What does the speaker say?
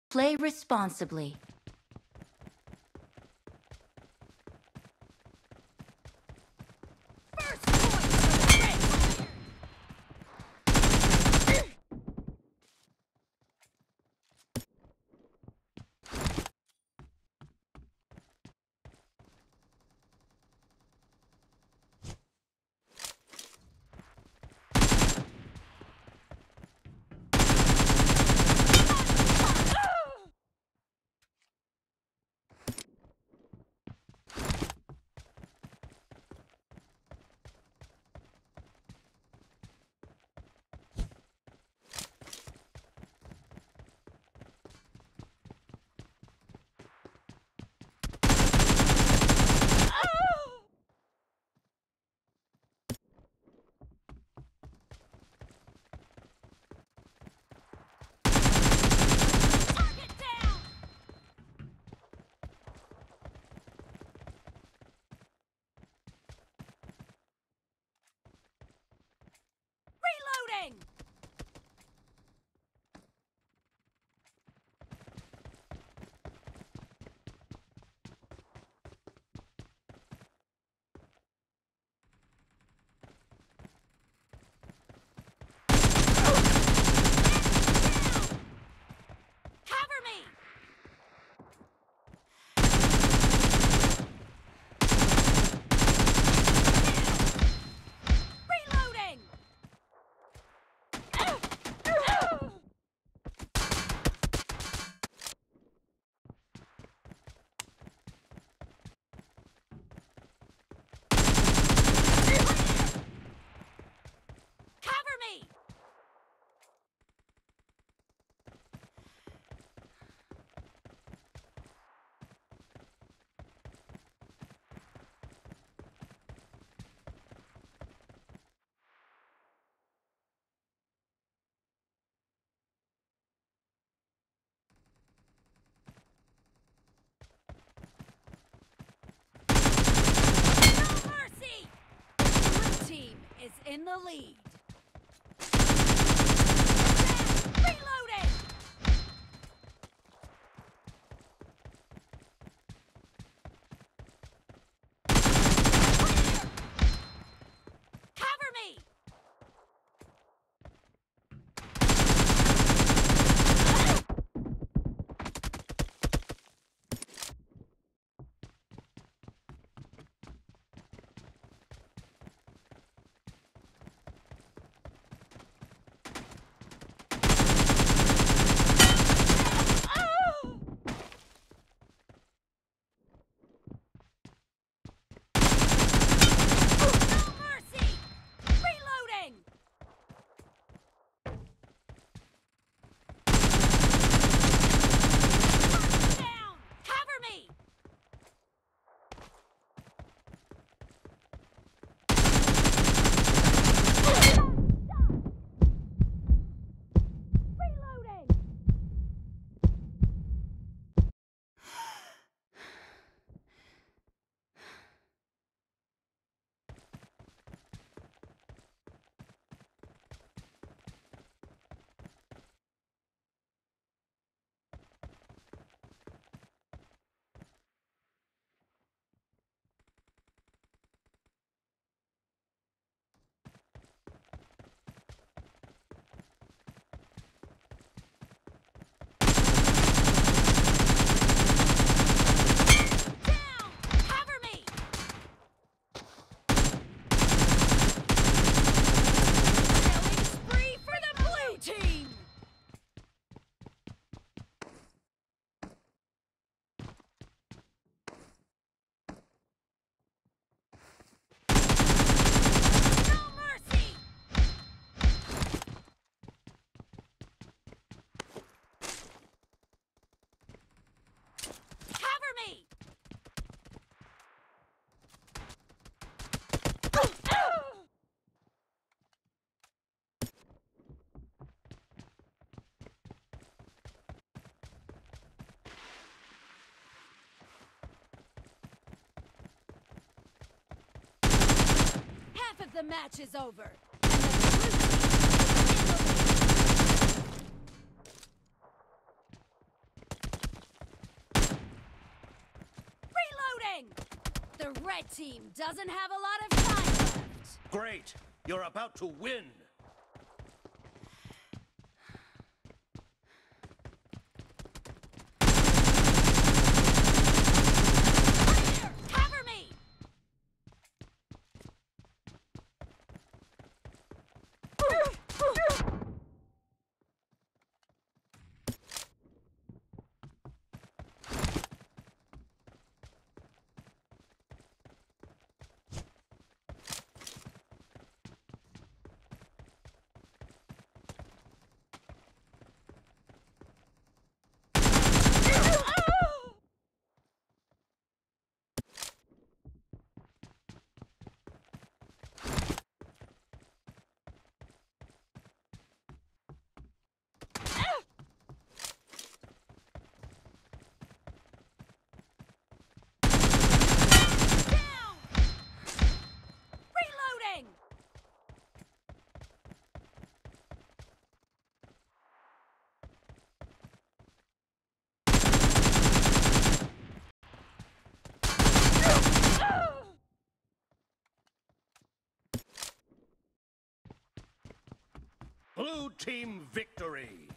Play responsibly. First point for the Red Fire! Reloading! Cover me! Reloading! Cover me! No mercy! Blue team is in the lead. Reloading! Cover me! No mercy! Reloading! Down! Cover me! Reloading! Down! Cover me! Killing spree for the blue team! No mercy! Cover me! Half of the match is over. And the blue team is in the lead. The red team doesn't have a lot of time left. Great! You're about to win! Cover me! Blue team victory!